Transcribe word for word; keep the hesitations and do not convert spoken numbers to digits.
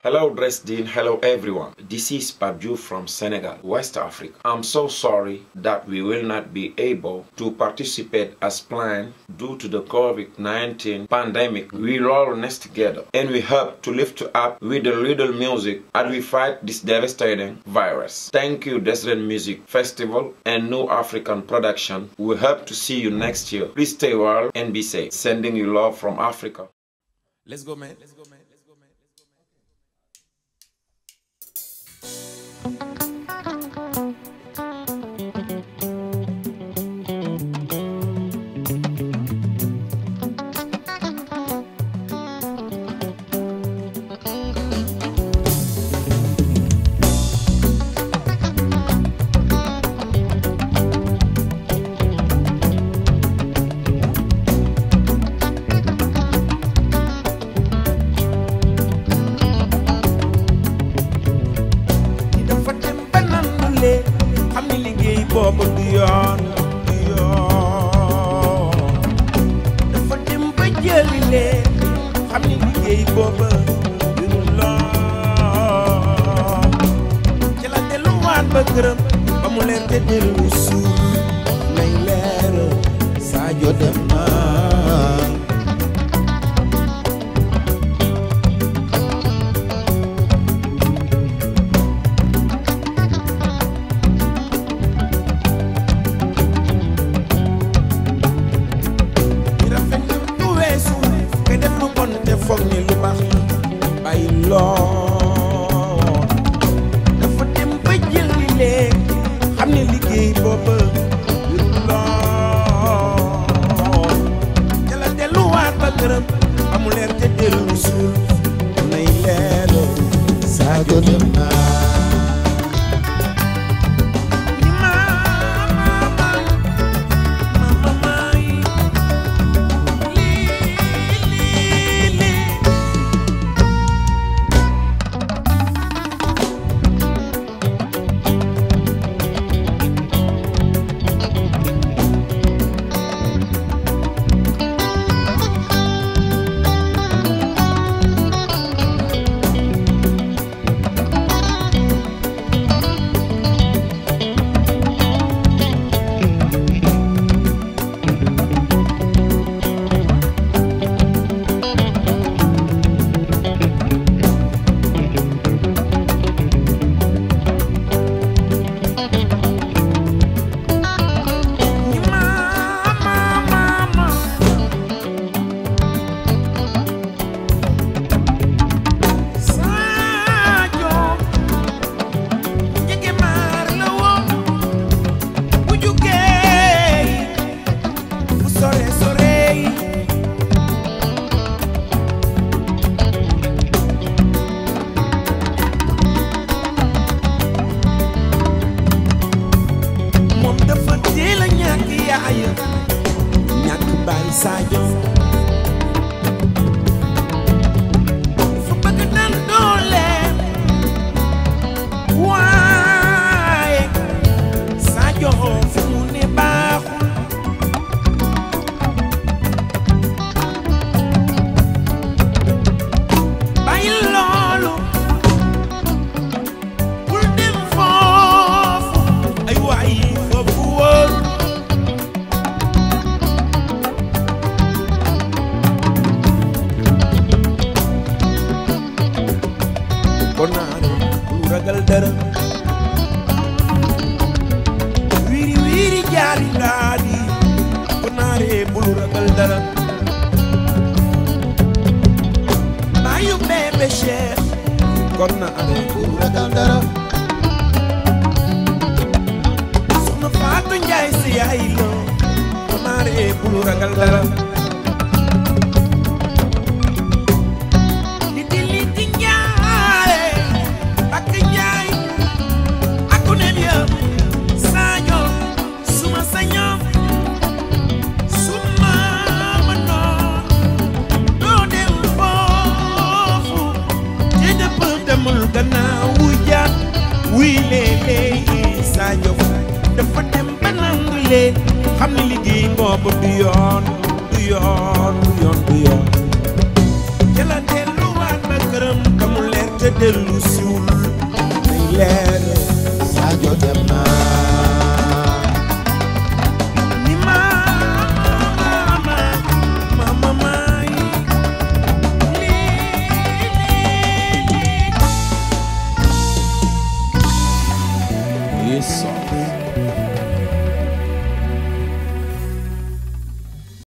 Hello Dresden, hello everyone. This is Pape Diouf from Senegal, West Africa. I'm so sorry that we will not be able to participate as planned due to the COVID nineteen pandemic. We're all in this together and we hope to lift up with a little music as we fight this devastating virus. Thank you Dresden Music Festival and New African Production. We hope to see you next year. Please stay well and be safe. Sending you love from Africa. Let's go man. Let's go man. Boobu du yoon du yoon dafa dem ba jëli leen xam ni liggéey booba du lool ci la delluwaat ba këram ba mu leer te dellu suuf lay leer Sadio dem na foog ni lu baax bàyyi lool dafa dem ba jël li leen xam ne liggéey booba du lool ca la delluwaat ba këram ba mu leer te dellu suul nay leelo Sadio dem na ñàkk bàyyi Sadio dafa bëgg naan doole waaye Sadio fu mu ne baaxul bàyyi loolu bul dem foofu ay waay foofu wóorul konaare bul ragal dara wiiri wiiri jaari ndaadi konaare bul ragal dara baayu bébé Cheikh konaare bul ragal dara soxna Fatou Njaay si yaay lo konaare bul ragal dara wii léeg-léeg Sadio dafa dem ba nangu leen xam ne liggéey boobu du yoon du yoon du yoon du yoon ca la delluwaat ba këram ka mu leer te dellu siwul day leer